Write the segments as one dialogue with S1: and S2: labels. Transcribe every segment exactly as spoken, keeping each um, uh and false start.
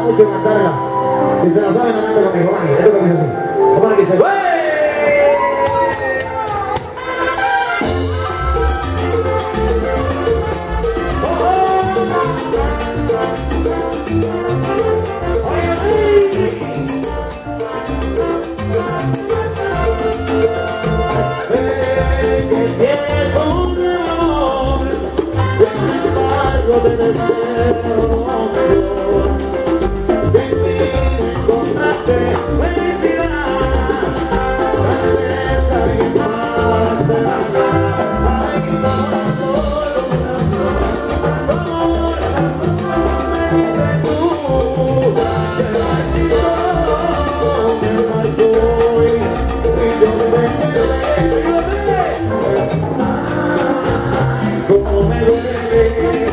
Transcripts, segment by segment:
S1: mucho cantarla. Si se la saben, la canta conmigo. Vamos, esto que dice así. Vamos a que dice, ¡wey!
S2: De deseo, sin ti encontraste felicidad, la belleza y el mar de la paz. Ay, no, solo un amor, me dices tú, te marchó, me marchó y yo me quedé. Ay, cómo me duele.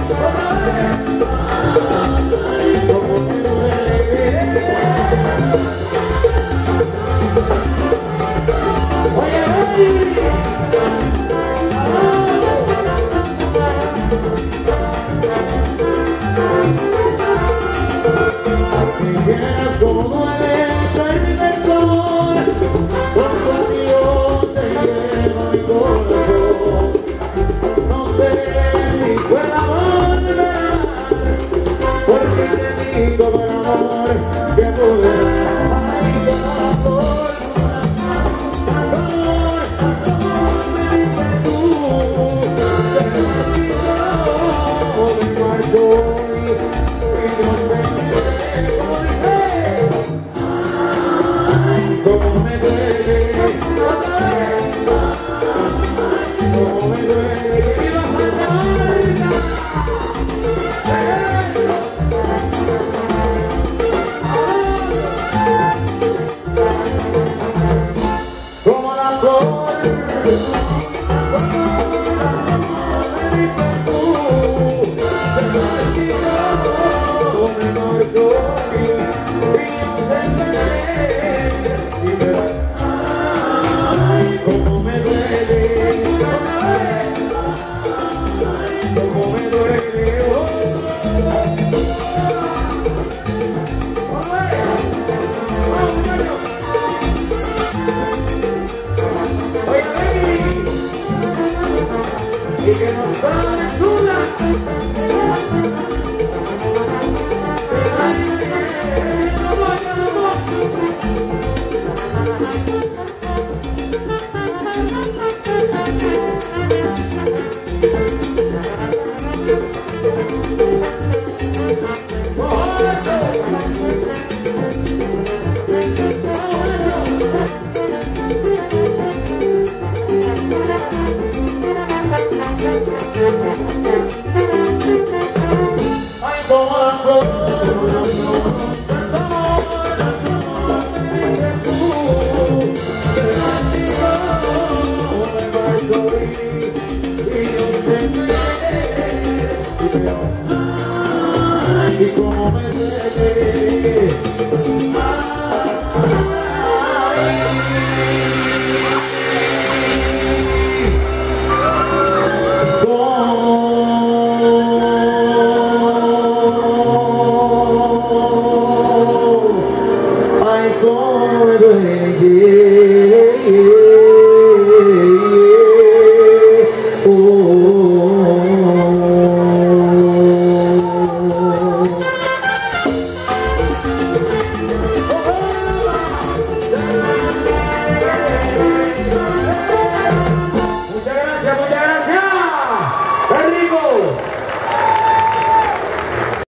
S1: Thank you.